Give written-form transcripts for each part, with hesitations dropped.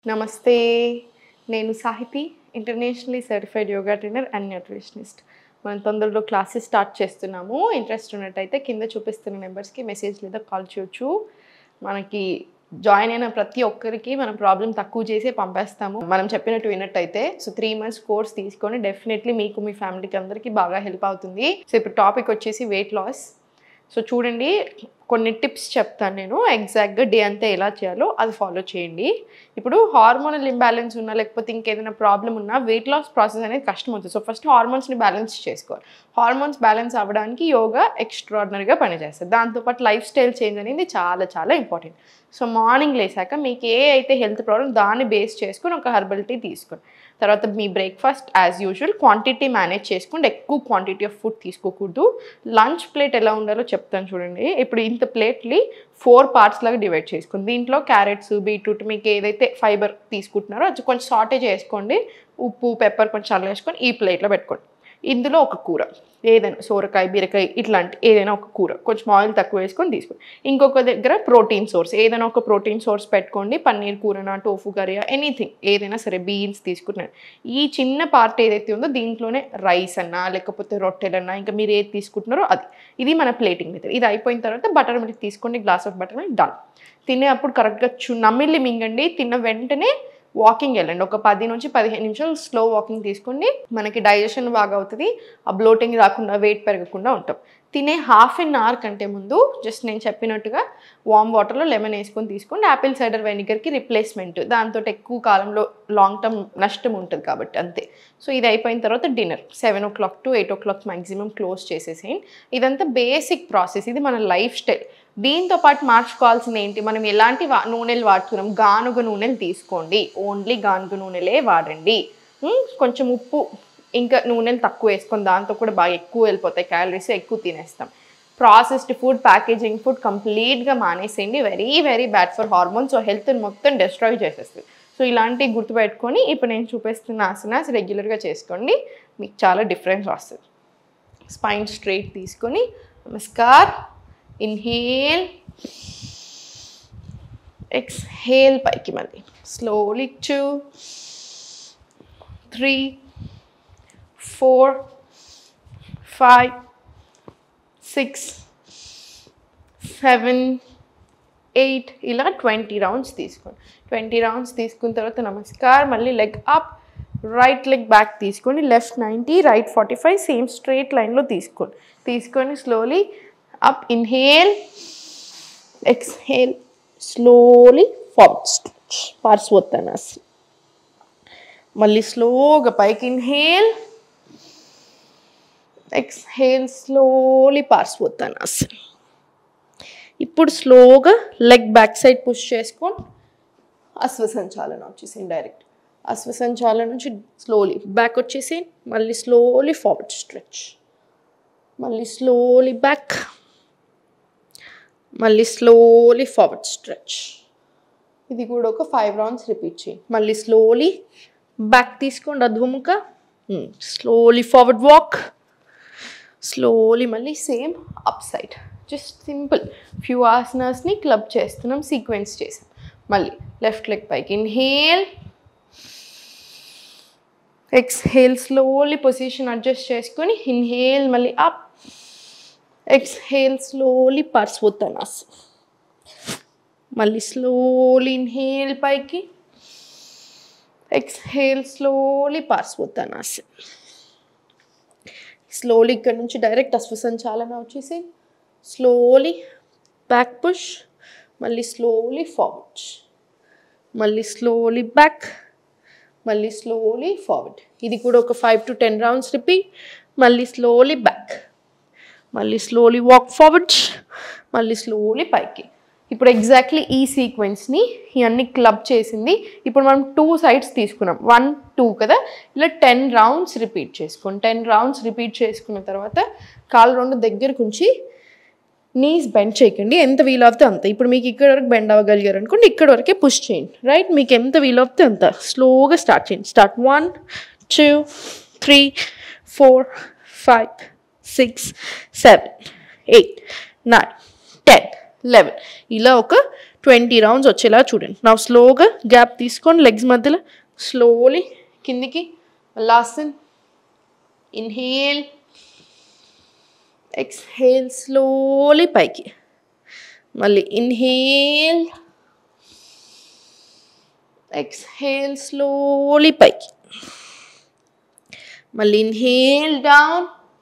నమస్తే, నేను Sahiti, internationally certified yoga trainer and nutritionist. మనం తొందరలో క్లాసెస్ స్టార్ట్ చేస్తున్నాము. ఇంట్రెస్ట్ ఉన్నట్టయితే కింద చూపిస్తున్న నెంబర్స్కి మెసేజ్ లేదా కాల్ చేయొచ్చు. మనకి జాయిన్ అయిన ప్రతి ఒక్కరికి మనం ప్రాబ్లం తక్కువ చేసి పంపేస్తాము. మనం చెప్పినట్టు విన్నట్టయితే. సో 3 months కోర్స్ తీసుకొని డెఫినెట్లీ మీకు మీ ఫ్యామిలీకి అందరికీ బాగా హెల్ప్ అవుతుంది. సో ఇప్పుడు టాపిక్ వచ్చేసి వెయిట్ లాస్. సో చూడండి, కొన్ని టిప్స్ చెప్తాను నేను. ఎగ్జాక్ట్గా డే అంతా ఎలా చేయాలో అది ఫాలో చేయండి. ఇప్పుడు హార్మోనల్ ఇంబ్యాలెన్స్ ఉన్నా లేకపోతే ఇంకేదైనా ప్రాబ్లం ఉన్నా వెయిట్ లాస్ ప్రాసెస్ అనేది కష్టం అవుతుంది. సో ఫస్ట్ హార్మోన్స్ని బ్యాలెన్స్ చేసుకోవాలి. హార్మోన్స్ బ్యాలెన్స్ అవ్వడానికి యోగా ఎక్స్ట్రాడినరీగా పనిచేస్తుంది. దాంతోపాటు లైఫ్ స్టైల్ చేంజ్ అనేది చాలా చాలా ఇంపార్టెంట్. సో మార్నింగ్ లేసాక మీకు ఏ అయితే హెల్త్ ప్రాబ్లం దాన్ని బేస్ చేసుకొని ఒక హెర్బల్ టీ తీసుకోండి. తర్వాత మీ breakfast as usual quantity manage చేసుకోండి. ఎక్కువ క్వాంటిటీ ఆఫ్ ఫుడ్ తీసుకోకూడదు. లంచ్ ప్లేట్ ఎలా ఉండాలో చెప్తాను చూడండి. ఇప్పుడు ఇంత ప్లేట్ని 4 parts లాగా డివైడ్ చేసుకోండి. దీంట్లో క్యారెట్స్, బీట్రూట్, మీకు ఏదైతే ఫైబర్ తీసుకుంటున్నారో అది కొంచెం సాటే చేసుకోండి. ఉప్పు, పెప్పర్ కొంచెం అల్లం వేసుకొని ఈ ప్లేట్లో పెట్టుకోండి. ఇందులో ఒక కూర ఏదైనా, సోరకాయ, బీరకాయ ఇట్లాంటి ఏదైనా ఒక కూర కొంచెం ఆయిల్ తక్కువ వేసుకొని తీసుకోండి. ఇంకొక దగ్గర ప్రోటీన్ సోర్స్, ఏదైనా ఒక ప్రోటీన్ సోర్స్ పెట్టుకోండి. పన్నీర్ కూరనా, టోఫు కర్రీయా, ఎనీథింగ్ ఏదైనా సరే, బీన్స్ తీసుకుంటున్నాను. ఈ చిన్న పార్ట్ ఏదైతే ఉందో దీంట్లోనే రైస్ అన్నా లేకపోతే రొట్టెలన్నా ఇంకా మీరు ఏది తీసుకుంటున్నారో అది. ఇది మన ప్లేటింగ్ మెథడ్. ఇది అయిపోయిన తర్వాత బటర్ మిల్క్ తీసుకోండి, glass of butter milk. Done. తినేటప్పుడు కరెక్ట్గా నమిలి మింగండి. తిన్న వెంటనే వాకింగ్ వెళ్ళండి. ఒక 10 నుంచి 15 నిమిషాలు స్లో వాకింగ్ తీసుకోండి. మనకి డైజెషన్ బాగా అవుతుంది. ఆ బ్లోటింగ్ రాకుండా, వెయిట్ పెరగకుండా ఉంటాం. తినే 1/2 hour కంటే ముందు జస్ట్ నేను చెప్పినట్టుగా వామ్ వాటర్లో లెమన్ వేసుకొని తీసుకోండి. యాపిల్ సైడర్ వెనిగర్కి రిప్లేస్మెంట్. దాంతో ఎక్కువ కాలంలో లాంగ్ టర్మ్ నష్టం ఉంటుంది కాబట్టి అంతే. సో ఇది అయిపోయిన తర్వాత dinner 7 o'clock to 8 o'clock maximum close చేసేసేయండి. ఇదంతా బేసిక్ ప్రాసెస్. ఇది మన లైఫ్ స్టైల్. దీంతో పాటు మార్చుకోవాల్సింది ఏంటి, మనం ఎలాంటి నూనెలు వాడుతున్నాం, గానుగ నూనెలు తీసుకోండి. ఓన్లీ గానుగ నూనెలే వాడండి. కొంచెం ఉప్పు ఇంకా నూనెలు తక్కువ వేసుకొని, దాంతో కూడా బాగా ఎక్కువ వెళ్ళిపోతాయి క్యాలరీస్, ఎక్కువ తినేస్తాం. ప్రాసెస్డ్ ఫుడ్, ప్యాకేజింగ్ ఫుడ్ కంప్లీట్గా మానేసేయండి. Very very bad for hormones. So హెల్త్ని మొత్తం డిస్ట్రాయ్ చేసేస్తుంది. సో ఇలాంటివి గుర్తుపెట్టుకొని ఇప్పుడు నేను చూపిస్తున్న ఆసనాస్ రెగ్యులర్గా చేసుకోండి. మీకు చాలా డిఫరెన్స్ వస్తుంది. స్పైన్ స్ట్రైట్ తీసుకొని నమస్కార్. ఇన్హేల్, ఎక్స్హేల్, పైకి మళ్ళీ స్లోలీ 2, 3, 4, 5, 6, 7, 8 ఇలా 20 rounds తీసుకోండి. 20 rounds తీసుకున్న తర్వాత నమస్కార్. మళ్ళీ leg up, right leg back తీసుకోండి. లెఫ్ట్ 90, రైట్ 45, సేమ్ స్ట్రైట్ లైన్లో తీసుకోండి. తీసుకొని slowly up, inhale, exhale, slowly forward stretch, Parsvottanasana. మళ్ళీ స్లోగా పైకి ఇన్హేల్, ఎక్స్హేల్, స్లోలీ పార్శ్వోత్తానాసన. ఇప్పుడు స్లోగా లెగ్ బ్యాక్ సైడ్ పుష్ చేసుకొని అశ్వసంచాలన వచ్చేసేయండి. డైరెక్ట్ అశ్వసంచాలన నుంచి స్లోలీ బ్యాక్ వచ్చేసేయండి. మళ్ళీ స్లోలీ ఫార్వర్డ్ స్ట్రెచ్, మళ్ళీ స్లోలీ బ్యాక్, మళ్ళీ స్లోలీ ఫార్వర్డ్ స్ట్రెచ్. ఇది కూడా ఒక 5 rounds రిపీట్ చేయండి. మళ్ళీ స్లోలీ బ్యాక్ తీసుకోండి, అద్భుముఖ, స్లోలీ ఫార్వర్డ్ వాక్, స్లోలీ మళ్ళీ same up side. Just simple few ఆసనాస్ని క్లబ్ చేస్తున్నాం, సీక్వెన్స్ చేసాం. మళ్ళీ లెఫ్ట్ లెగ్ పైకి inhale, exhale, slowly position adjust చేసుకొని ఇన్హేల్, మళ్ళీ అప్, exhale, slowly Parsvottanasana. మళ్ళీ స్లోలీ ఇన్హేల్ పైకి, ఎక్స్హేల్, స్లోలీ పార్శ్వోత్తానాసన. స్లోలీ ఇక్కడ నుంచి డైరెక్ట్ అశ్వసంచాలన వచ్చేసి స్లోలీ బ్యాక్ పుష్, మళ్ళీ స్లోలీ ఫార్వర్డ్, మళ్ళీ స్లోలీ బ్యాక్, మళ్ళీ స్లోలీ ఫార్వర్డ్. ఇది కూడా ఒక 5 to 10 rounds రిపీట్. మళ్ళీ స్లోలీ బ్యాక్, మళ్ళీ స్లోలీ వాక్ ఫార్వర్డ్, మళ్ళీ స్లోలీ పైకి. ఇప్పుడు ఎగ్జాక్ట్లీ ఈ సీక్వెన్స్ని ఇవన్నీ క్లబ్ చేసింది. ఇప్పుడు మనం 2 sides తీసుకున్నాం, 1, 2 కదా. ఇలా 10 rounds రిపీట్ చేసుకోండి. 10 rounds రిపీట్ చేసుకున్న తర్వాత కాళ్ళు 2 దగ్గరకు ఉంచి నీస్ బెండ్ చేయకండి. ఎంత వీలవుతే అంత. ఇప్పుడు మీకు ఇక్కడ వరకు బెండ్ అవ్వగలిగారు అనుకోండి, ఇక్కడ వరకే పుష్ చేయండి. రైట్, మీకు ఎంత వీలవుతే అంత స్లోగా స్టార్ట్ చేయండి. స్టార్ట్ 1, 2, 3, 4, 5, 6, 7, 8, 9, 10, 11. ఇలా ఒక 20 రౌండ్స్ వచ్చేలా చూడండి. నా స్లోగా గ్యాప్ తీసుకొని లెగ్స్ మధ్యలో స్లోలీ కిందికి. లాస్ట్ ఇన్హేల్, ఎక్స్హేల్, స్లోలీ పైకి. మళ్ళీ ఇన్హేల్, ఎక్స్హేల్, స్లోలీ పైకి. మళ్ళీ ఇన్హేల్ డౌన్,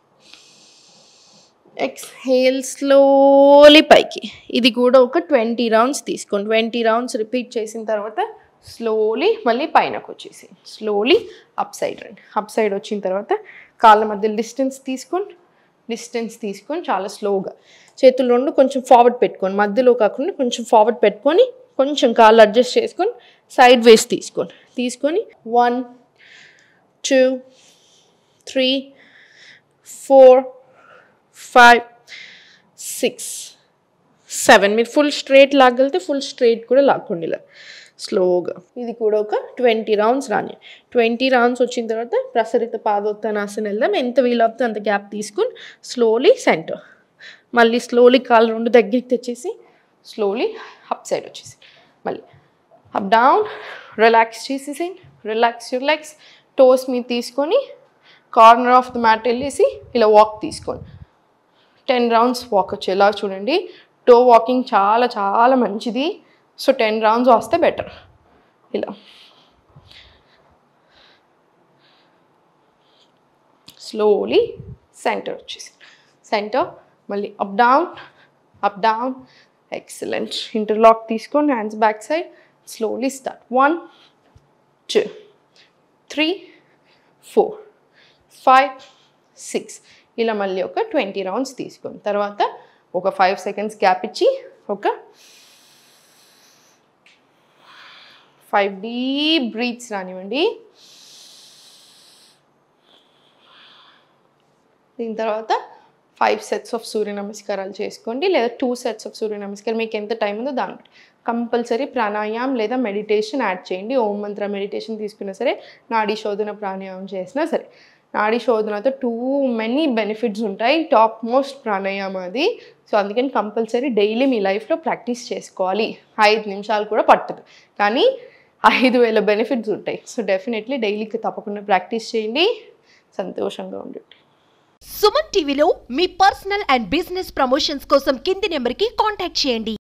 ఎక్స్హేల్, స్లోలీ పైకి. ఇది కూడా ఒక 20 రౌండ్స్ తీసుకోండి. 20 రౌండ్స్ రిపీట్ చేసిన తర్వాత స్లోలీ మళ్ళీ పైనకు వచ్చేసి స్లోలీ అప్ సైడ్ రండి. అప్ సైడ్ వచ్చిన తర్వాత కాళ్ళ మధ్య డిస్టెన్స్ తీసుకొని చాలా స్లోగా చేతులు రెండు కొంచెం ఫార్వర్డ్ పెట్టుకొని, మధ్యలో కాకుండా కొంచెం ఫార్వర్డ్ పెట్టుకొని కొంచెం కాళ్ళు అడ్జస్ట్ చేసుకొని సైడ్ వేస్ తీసుకొని 1 2 3 4 5 6 7. మీరు ఫుల్ స్ట్రైట్ లాగలితే ఫుల్ స్ట్రైట్ కూడా లాక్కోండి ఇలా స్లోగా. ఇది కూడా ఒక 20 రౌండ్స్ రాని. 20 రౌండ్స్ వచ్చిన తర్వాత ప్రసరిత పాదోత్తానాసన వెళ్దాం. ఎంత వీలవుతే అంత గ్యాప్ తీసుకుని స్లోలీ సెంటర్. మళ్ళీ స్లోలీ కాళ్ళు రెండు దగ్గరికి తెచ్చేసి స్లోలీ అప్ సైడ్ వచ్చేసి మళ్ళీ అప్ డౌన్. రిలాక్స్ చేసేసేయండి. Relax your legs. టోస్ మీద తీసుకొని కార్నర్ ఆఫ్ ద మ్యాట్ వెళ్ళేసి ఇలా వాక్ తీసుకోండి. 10 రౌండ్స్ వాక్ వచ్చేలా చూడండి. టో వాకింగ్ చాలా చాలా మంచిది. సో 10 రౌండ్స్ వస్తే బెటర్. ఇలా స్లోలీ సెంటర్ వచ్చేసి సెంటర్. మళ్ళీ అప్ డౌన్. ఎక్సలెంట్. ఇంటర్లాక్ తీసుకొని hands back side slowly start. 1 2 3 4 5 6. ఇలా మళ్ళీ ఒక 20 రౌండ్స్ తీసుకొని తర్వాత ఒక 5 సెకండ్స్ గ్యాప్ ఇచ్చి ఒక 5 డీప్ బ్రీత్స్ రానివ్వండి. దీని తర్వాత 5 సెట్స్ ఆఫ్ సూర్య నమస్కారాలు చేసుకోండి, లేదా 2 సెట్స్ ఆఫ్ సూర్య నమస్కారం. మీకు ఎంత టైం ఉందో దాన్ని కంపల్సరీ ప్రాణాయామం లేదా మెడిటేషన్ యాడ్ చేయండి. ఓం మంత్ర మెడిటేషన్ తీసుకున్నా సరే, నాడీ శోధన ప్రాణాయామం చేసినా సరే. నాడీ శోధనతో టూ మెనీ బెనిఫిట్స్ ఉంటాయి. టాప్ మోస్ట్ ప్రాణాయామం అది. సో అందుకని కంపల్సరీ డైలీ మీ లైఫ్లో ప్రాక్టీస్ చేసుకోవాలి. 5 నిమిషాలు కూడా పట్టదు, కానీ 5000 బెనిఫిట్స్ ఉంటాయి. సో డెఫినెట్లీ డైలీకి తప్పకుండా ప్రాక్టీస్ చేయండి. సంతోషంగా ఉండండి. సుమన్ టీవీలో మీ పర్సనల్ అండ్ బిజినెస్ ప్రమోషన్స్ కోసం కింది నెంబర్కి కాంటాక్ట్ చేయండి.